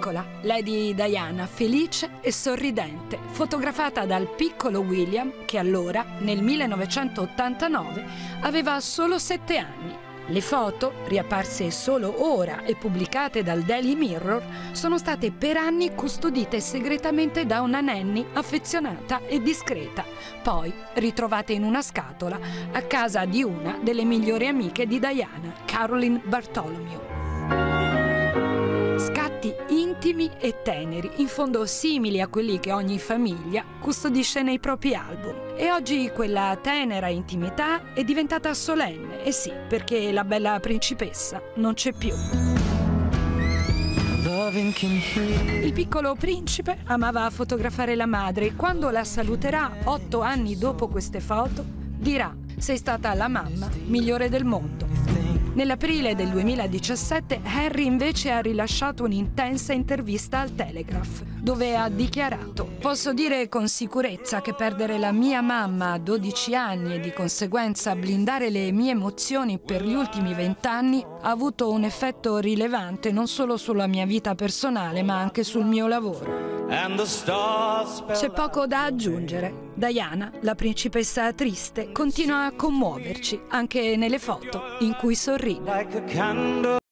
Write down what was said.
piccola, Lady Diana felice e sorridente, fotografata dal piccolo William che allora, nel 1989, aveva solo 7 anni. Le foto, riapparse solo ora e pubblicate dal Daily Mirror, sono state per anni custodite segretamente da una nanny affezionata e discreta, poi ritrovate in una scatola a casa di una delle migliori amiche di Diana, Caroline Bartholomew. Scatti intimi e teneri, in fondo simili a quelli che ogni famiglia custodisce nei propri album. E oggi quella tenera intimità è diventata solenne, e sì, perché la bella principessa non c'è più. Il piccolo principe amava fotografare la madre e quando la saluterà 8 anni dopo queste foto dirà: sei stata la mamma migliore del mondo. Nell'aprile del 2017 Harry invece ha rilasciato un'intensa intervista al Telegraph, dove ha dichiarato: posso dire con sicurezza che perdere la mia mamma a 12 anni e di conseguenza blindare le mie emozioni per gli ultimi 20 anni ha avuto un effetto rilevante non solo sulla mia vita personale ma anche sul mio lavoro. C'è poco da aggiungere. Diana, la principessa triste, continua a commuoverci anche nelle foto in cui sorride.